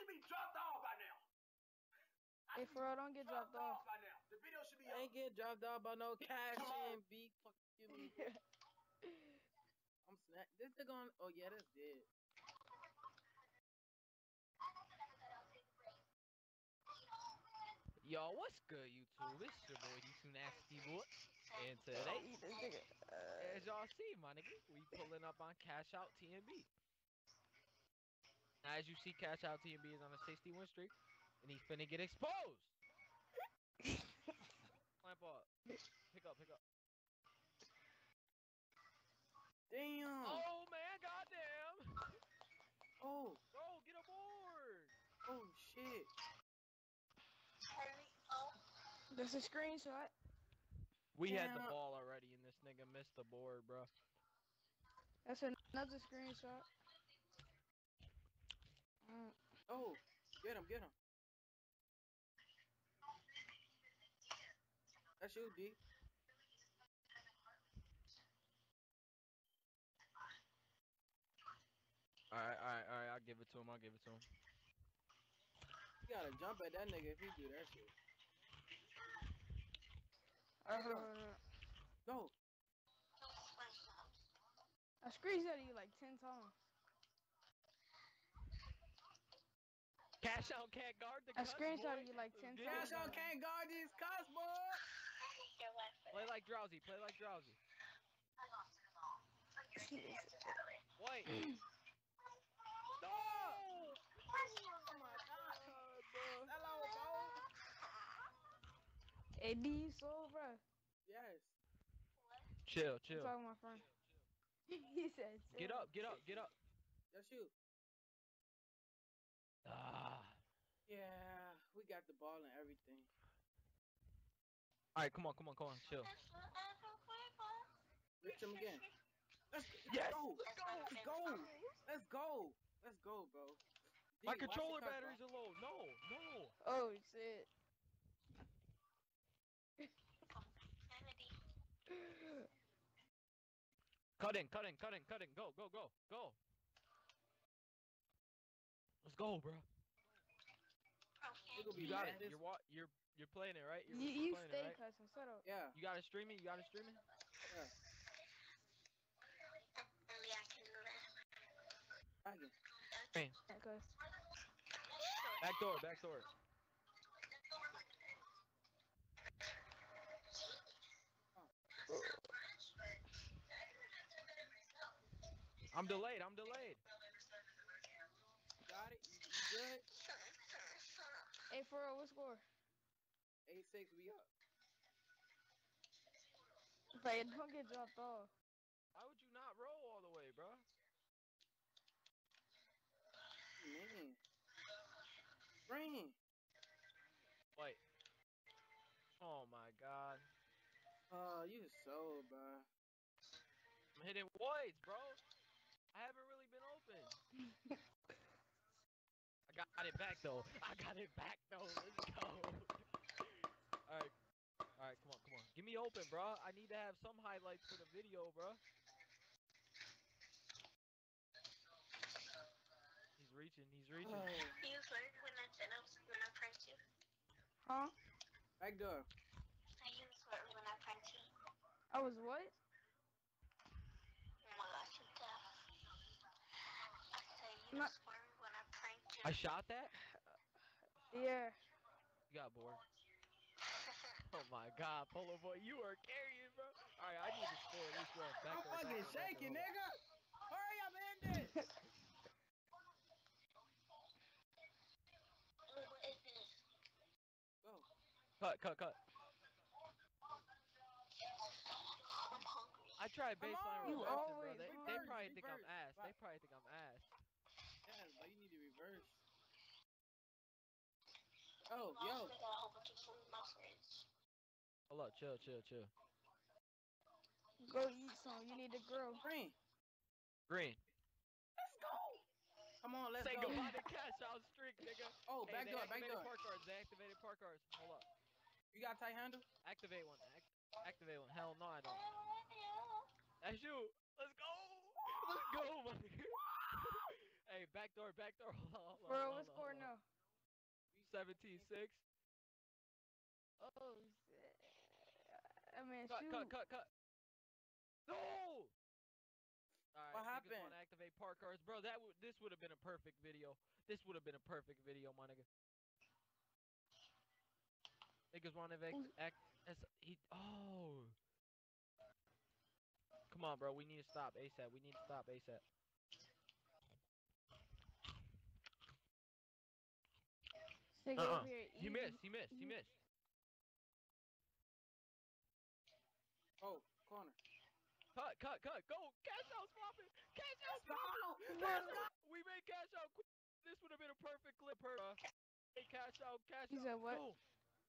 be dropped off by now. Hey, for real, don't get dropped off. by now. The video should be I ain't get dropped off by no cash and beat. Fuck you, me. I'm snack. This nigga on. Oh yeah, that's dead. Yo, what's good, YouTube? It's your boy, D2 Nasty Boy. And today, as y'all see, my nigga, we pulling up on Cash Out TNB. Now, as you see, Cash Out TNB is on a 61 streak, and he's finna get exposed. Clamp up. Pick up. Damn. Oh, man, goddamn. Oh. Bro, get aboard. Oh shit. That's a screenshot. We had the Damn. ball already, and this nigga missed the board, bro. That's another screenshot. Oh. Get him. That's you, D. Alright, I'll give it to him. You gotta jump at that nigga if he do that shit. Go. I screenshot you like 10 times. Cash Out can't guard the I cuts, screenshot boy. you like 10 Let's get times. Cash Out can't guard these cuts, boy. Play like Drowsy. Wait. No! Oh my god, bro. Hello, bro. AD soul, bro. Yes. Chill. I'm talking to my friend. He said, Get up. That's you. Ah. Yeah, we got the ball and everything. Alright, come on, chill. Reach him again. Yes! Let's go, bro. D, My watch controller the cut, batteries bro. are low. No. oh, shit. Cut in. Go. Let's go, bro. Nigga be You got it. mad as- You're playing it, right? You playing stay it, right? cussing. Shut up. Yeah. You got it streaming? Yeah. Dragon. Hey. Cause Back door. I'm delayed. Got it. You good? hey, for real, what score? 8-6. We up. But don't get dropped off. Why would you not roll all the way, bro? Man. Green. Wait. Oh my god. You so, bro. I'm hitting voids, bro. I haven't really been open. I got it back though. Let's go. Alright, come on. Give me open, bro. I need to have some highlights for the video, bro. He's reaching. Oh. Huh? Back door. I was what? I shot that? Yeah. You got bored. Oh my god, Polo Boy, you are carrying, bro. Alright, I need to score at least one. I'm fucking shaking, nigga. Hurry up, end it. Go. Cut. I tried baseline You reversing, bro. always They reverse, probably think I'm reverse. ass. Right. They probably think I'm ass. Yeah, but you need to reverse. Oh, yo. Hold up, chill. Go eat some. You need to grow. Green. Green. Let's go. Come on, let's Say go. goodbye to Cash Out streak, nigga. Oh, Hey, back door. They activated park cards. Hold up. You got tight handle? Activate one. Activate one. Hell no, I don't. That's you. Let's go, my nigga. Hey, back door. Hold on. Bro, what score now? 17-6. Oh shit. I mean, Cut, shoot. cut. No! Alright, What niggas happened? wanna activate park cars. Bro, this would have been a perfect video. This would have been a perfect video, my nigga. Niggas wanna act as oh. Come on, bro. We need to stop ASAP. We need to stop ASAP. Nigga over here He eating. missed. He missed. Oh, corner. Cut. Go. Cash out swapping. Cash out Let's go! swapping. Let's go! We made cash out quick. This would have been a perfect clip, Hey, cash out. You said what? Go.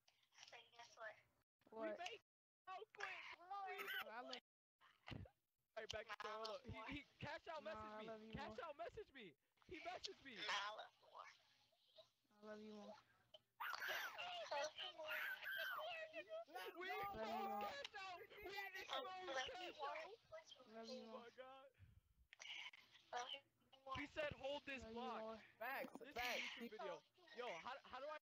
We What? made out quick. I love, Alright, back to hold up. He cash out Nah, messaged I me. love you Cash more. out messaged me. He messaged me. I love you more. We Let's exposed go! cash out. We exposed cash out. Love you Oh more. my god. He said hold this Love you block. more. Facts, This is a facts. YouTube video. Yo, how do I